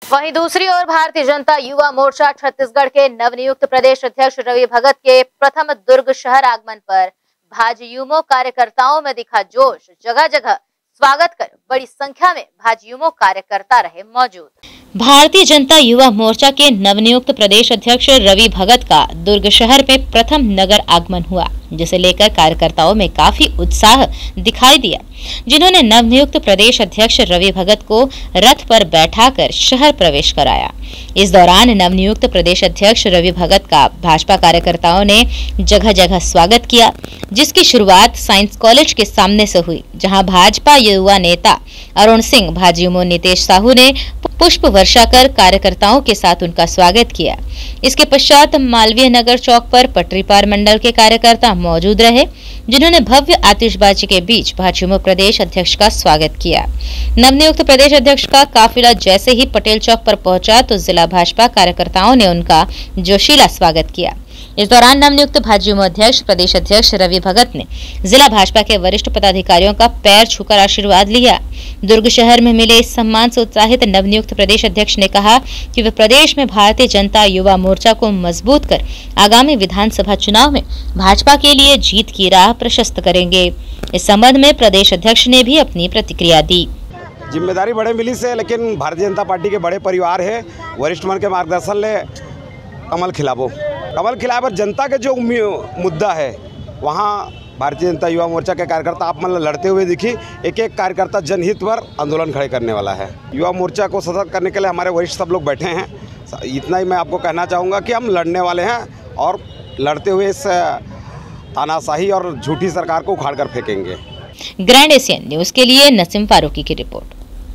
वहीं दूसरी ओर भारतीय जनता युवा मोर्चा छत्तीसगढ़ के नवनियुक्त प्रदेश अध्यक्ष रवि भगत के प्रथम दुर्ग शहर आगमन पर भाजयुमो कार्यकर्ताओं में दिखा जोश। जगह जगह स्वागत कर बड़ी संख्या में भाजयुमो कार्यकर्ता रहे मौजूद। भारतीय जनता युवा मोर्चा के नवनियुक्त प्रदेश अध्यक्ष रवि भगत का दुर्ग शहर में प्रथम नगर आगमन हुआ, जिसे लेकर कार्यकर्ताओं में काफी उत्साह दिखाई दिया, जिन्होंने नवनियुक्त प्रदेश अध्यक्ष रवि भगत को रथ पर बैठाकर शहर प्रवेश कराया। इस दौरान नवनियुक्त प्रदेश अध्यक्ष रवि भगत का भाजपा कार्यकर्ताओं ने जगह जगह स्वागत किया, जिसकी शुरुआत साइंस कॉलेज के सामने से हुई, जहां भाजपा युवा नेता अरुण सिंह, भाजयुमो नितेश साहू ने पुष्प वर्षा कर कार्यकर्ताओं के साथ उनका स्वागत किया। इसके पश्चात मालवीय नगर चौक पर पटरी पार मंडल के कार्यकर्ता मौजूद रहे, जिन्होंने भव्य आतिशबाजी के बीच भाजयुमो प्रदेश अध्यक्ष का स्वागत किया। नवनियुक्त प्रदेश अध्यक्ष का काफिला जैसे ही पटेल चौक पर पहुंचा तो जिला भाजपा कार्यकर्ताओं ने उनका जोशीला स्वागत किया। इस दौरान नवनियुक्त भाजयुमो अध्यक्ष प्रदेश अध्यक्ष रवि भगत ने जिला भाजपा के वरिष्ठ पदाधिकारियों का पैर छूकर आशीर्वाद लिया। दुर्ग शहर में मिले इस सम्मान से उत्साहित नवनियुक्त प्रदेश अध्यक्ष ने कहा कि वे प्रदेश में भारतीय जनता युवा मोर्चा को मजबूत कर आगामी विधानसभा चुनाव में भाजपा के लिए जीत की राह प्रशस्त करेंगे। इस संबंध में प्रदेश अध्यक्ष ने भी अपनी प्रतिक्रिया दी। जिम्मेदारी बड़े मिली से, लेकिन भारतीय जनता पार्टी के बड़े परिवार है, वरिष्ठ मन के मार्गदर्शन ले कमल खिलाबो पर जनता के जो मुद्दा है वहाँ भारतीय जनता युवा मोर्चा के कार्यकर्ता आप मतलब लड़ते हुए दिखी। एक एक कार्यकर्ता जनहित पर आंदोलन खड़े करने वाला है। युवा मोर्चा को सशक्त करने के लिए हमारे वरिष्ठ सब लोग बैठे हैं। इतना ही मैं आपको कहना चाहूँगा कि हम लड़ने वाले हैं और लड़ते हुए इस तानाशाही और झूठी सरकार को उखाड़ कर फेंकेंगे। ग्रैंड एशियन न्यूज़ के लिए नसीम फारूकी की रिपोर्ट।